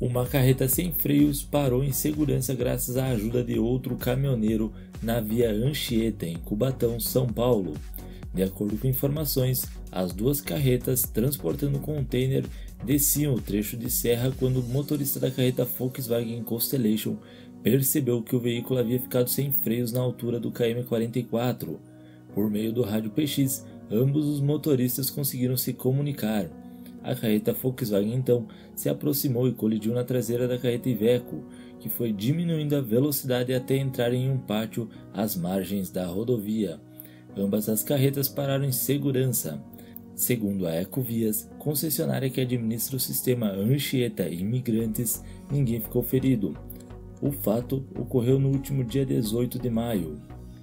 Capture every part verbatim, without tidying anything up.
Uma carreta sem freios parou em segurança graças à ajuda de outro caminhoneiro na via Anchieta, em Cubatão, São Paulo. De acordo com informações, as duas carretas transportando container desciam o trecho de serra quando o motorista da carreta Volkswagen Constellation percebeu que o veículo havia ficado sem freios na altura do quilômetro quarenta e quatro. Por meio do rádio P X, ambos os motoristas conseguiram se comunicar. A carreta Volkswagen então se aproximou e colidiu na traseira da carreta Iveco, que foi diminuindo a velocidade até entrar em um pátio às margens da rodovia. Ambas as carretas pararam em segurança. Segundo a Ecovias, concessionária que administra o sistema Anchieta Imigrantes, ninguém ficou ferido. O fato ocorreu no último dia dezoito de maio.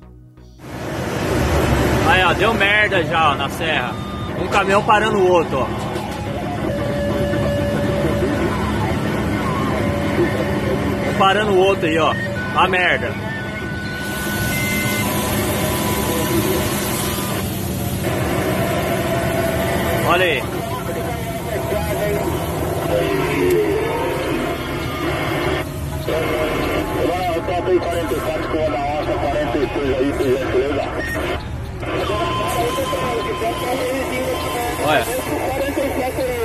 Aí ó, deu merda já ó, na serra. Um caminhão parando o outro, ó. Parando o outro aí, ó. A merda. Olha aí. Eu topo aí quarenta e quatro com a da onça, quarenta e seis aí, por gentileza. Olha.